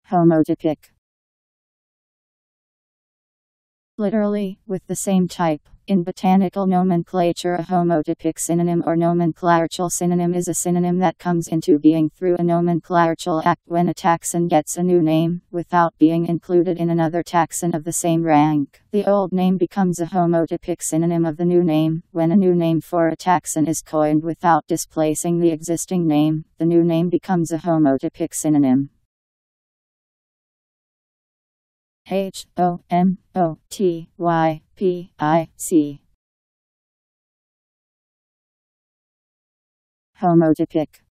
Homotypic. Literally, with the same type. In botanical nomenclature, a homotypic synonym or nomenclatural synonym is a synonym that comes into being through a nomenclatural act when a taxon gets a new name, without being included in another taxon of the same rank. The old name becomes a homotypic synonym of the new name. When a new name for a taxon is coined without displacing the existing name, the new name becomes a homotypic synonym. Homotypic. Homotypic.